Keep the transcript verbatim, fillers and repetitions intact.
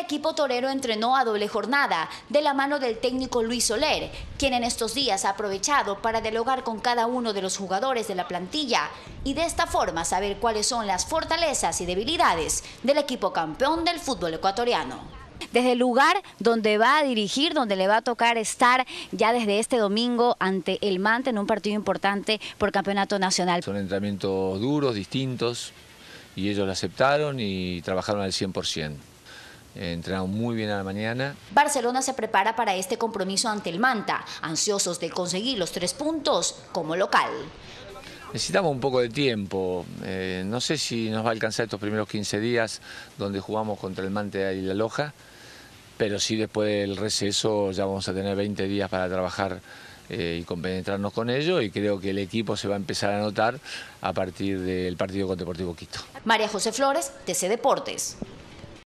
equipo torero entrenó a doble jornada de la mano del técnico Luis Soler, quien en estos días ha aprovechado para dialogar con cada uno de los jugadores de la plantilla y de esta forma saber cuáles son las fortalezas y debilidades del equipo campeón del fútbol ecuatoriano. Desde el lugar donde va a dirigir, donde le va a tocar estar ya desde este domingo ante el Manta en un partido importante por campeonato nacional. Son entrenamientos duros, distintos, y ellos lo aceptaron y trabajaron al cien por ciento. Entrenaron muy bien a la mañana. Barcelona se prepara para este compromiso ante el Manta, ansiosos de conseguir los tres puntos como local. Necesitamos un poco de tiempo, eh, no sé si nos va a alcanzar estos primeros quince días donde jugamos contra el Manta y la Loja, pero sí después del receso ya vamos a tener veinte días para trabajar eh, y compenetrarnos con ellos, y creo que el equipo se va a empezar a notar a partir del partido con Deportivo Quito. María José Flores, T C Deportes.